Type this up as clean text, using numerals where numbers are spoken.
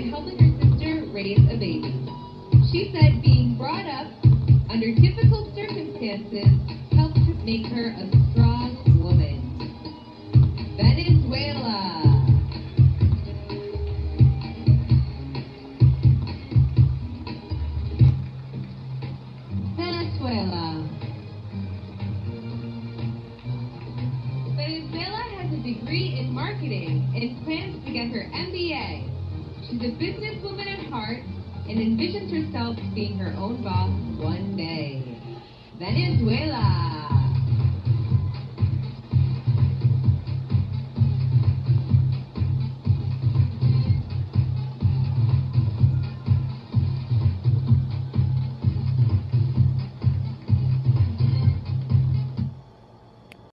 and helping her sister raise a baby. She said being brought up under difficult circumstances helped to make her a strong woman. Venezuela. Venezuela has a degree in marketing and plans to get her MBA. She's a businesswoman at heart and envisions herself being her own boss one day. Venezuela.